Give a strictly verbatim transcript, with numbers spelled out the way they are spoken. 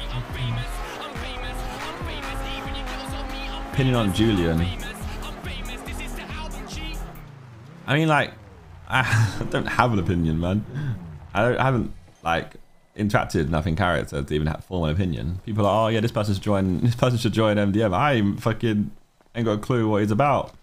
Opinion on Julian. I mean, like, I don't have an opinion, man. I, don't, I haven't like interacted enough in character to even have, form an opinion. People are, oh yeah, this person should join. This person should join M D M. I ain't fucking ain't got a clue what he's about.